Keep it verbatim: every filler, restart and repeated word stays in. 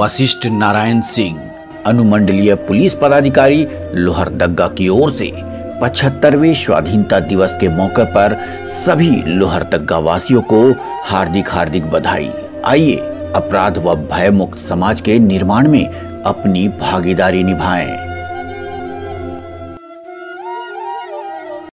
वशिष्ठ नारायण सिंह, अनुमंडलीय पुलिस पदाधिकारी, लोहरदग्गा की ओर से पचहत्तरवें स्वाधीनता दिवस के मौके पर सभी लोहरदग्गा वासियों को हार्दिक हार्दिक बधाई। आइए अपराध व भयमुक्त समाज के निर्माण में अपनी भागीदारी निभाएं।